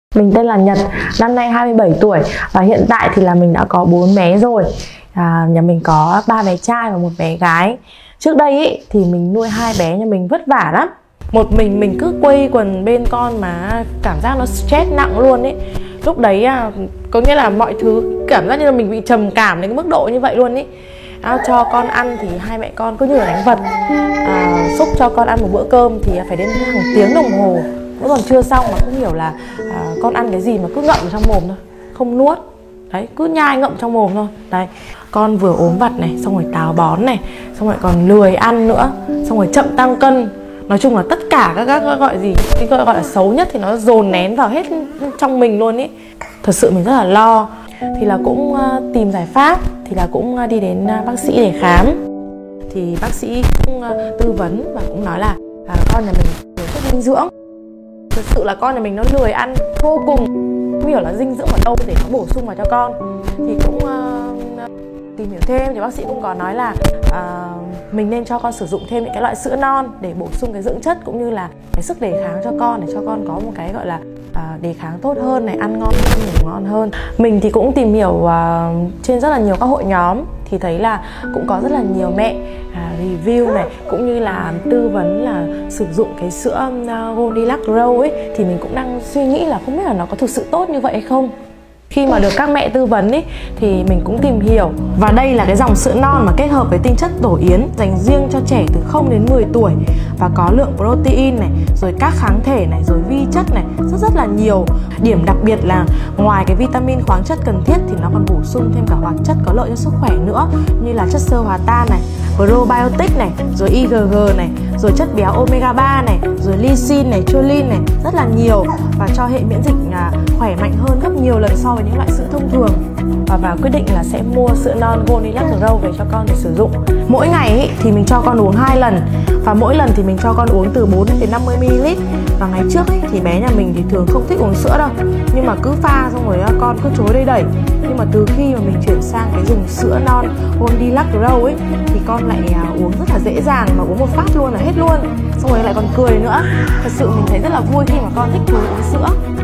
Mình tên là Nhật, năm nay 27 tuổi và hiện tại thì là mình đã có 4 bé rồi. Nhà mình có 3 bé trai và 1 bé gái. Trước đây ý, thì mình nuôi 2 bé nhà mình vất vả lắm. Một mình cứ quây quần bên con mà cảm giác nó stress nặng luôn ý. Lúc đấy có nghĩa là mọi thứ cảm giác như là mình bị trầm cảm đến cái mức độ như vậy luôn ý. Cho con ăn thì hai mẹ con cứ như là đánh vật. Xúc cho con ăn một bữa cơm thì phải đến hàng tiếng đồng hồ vẫn còn chưa xong mà không hiểu là con ăn cái gì mà cứ ngậm ở trong mồm thôi, không nuốt. Đấy, cứ nhai ngậm trong mồm thôi. Đấy, con vừa ốm vặt này, xong rồi táo bón này, xong rồi còn lười ăn nữa, xong rồi chậm tăng cân. Nói chung là tất cả các gọi gì, cái gọi là xấu nhất thì nó dồn nén vào hết trong mình luôn ý. Thật sự mình rất là lo. Thì là cũng tìm giải pháp, thì là cũng đi đến bác sĩ để khám. Thì bác sĩ cũng tư vấn và cũng nói là con nhà mình thiếu chất dinh dưỡng. Thực sự là con nhà mình nó lười ăn vô cùng, không hiểu là dinh dưỡng ở đâu để nó bổ sung vào cho con. Thì cũng tìm hiểu thêm thì bác sĩ cũng có nói là mình nên cho con sử dụng thêm những cái loại sữa non để bổ sung cái dưỡng chất cũng như là cái sức đề kháng cho con, để cho con có một cái gọi là đề kháng tốt hơn này, ăn ngon hơn, ngủ ngon hơn. Mình thì cũng tìm hiểu trên rất là nhiều các hội nhóm thì thấy là cũng có rất là nhiều mẹ review này cũng như là tư vấn là sử dụng cái sữa Goldilocks Grow ấy, thì mình cũng đang suy nghĩ là không biết là nó có thực sự tốt như vậy hay không. Khi mà được các mẹ tư vấn ấy thì mình cũng tìm hiểu, và đây là cái dòng sữa non mà kết hợp với tinh chất tổ yến dành riêng cho trẻ từ 0 đến 10 tuổi và có lượng protein này, rồi các kháng thể này, rồi vi chất này, rất là nhiều. Điểm đặc biệt là ngoài cái vitamin khoáng chất cần thiết thì nó còn bổ sung thêm cả hoạt chất có lợi cho sức khỏe nữa, như là chất xơ hòa tan này, probiotic này, rồi IgG này, rồi chất béo omega 3 này, rồi lysine này, choline này, rất là nhiều, và cho hệ miễn dịch khỏe mạnh hơn gấp nhiều lần so với những loại sữa thông thường. Và quyết định là sẽ mua sữa non Goldilocks Grow về cho con để sử dụng. Mỗi ngày ý, thì mình cho con uống 2 lần, và mỗi lần thì mình cho con uống từ 4 đến 50 ml. Và ngày trước ý, thì bé nhà mình thì thường không thích uống sữa đâu, nhưng mà cứ pha xong rồi con cứ chối đây đẩy. Nhưng mà từ khi mà mình chuyển sang cái dùng sữa non Goldilocks Grow ấy thì con lại uống rất là dễ dàng, mà uống một phát luôn là hết luôn, xong rồi lại còn cười nữa. Thật sự mình thấy rất là vui khi mà con thích thú uống sữa.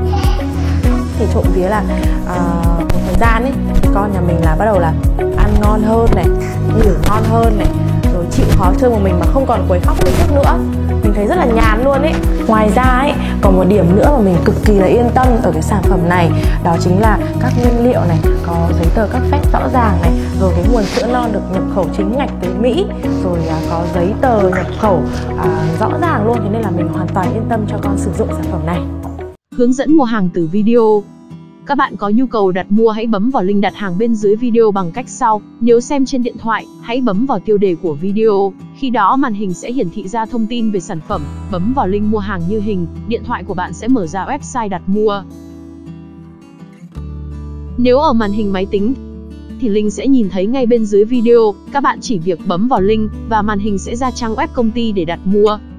Thì trộm vía là một thời gian ấy thì con nhà mình là bắt đầu là ăn ngon hơn này, ngủ ngon hơn này, rồi chịu khó chơi một mình mà không còn quấy khóc như trước nữa. Mình thấy rất là nhàn luôn ấy. Ngoài ra ấy, còn một điểm nữa mà mình cực kỳ là yên tâm ở cái sản phẩm này, đó chính là các nguyên liệu này có giấy tờ cấp phép rõ ràng này, rồi cái nguồn sữa non được nhập khẩu chính ngạch từ Mỹ, rồi có giấy tờ nhập khẩu rõ ràng luôn, thế nên là mình hoàn toàn yên tâm cho con sử dụng sản phẩm này. Hướng dẫn mua hàng từ video. Các bạn có nhu cầu đặt mua hãy bấm vào link đặt hàng bên dưới video bằng cách sau. Nếu xem trên điện thoại, hãy bấm vào tiêu đề của video. Khi đó màn hình sẽ hiển thị ra thông tin về sản phẩm. Bấm vào link mua hàng như hình, điện thoại của bạn sẽ mở ra website đặt mua. Nếu ở màn hình máy tính thì link sẽ nhìn thấy ngay bên dưới video. Các bạn chỉ việc bấm vào link và màn hình sẽ ra trang web công ty để đặt mua.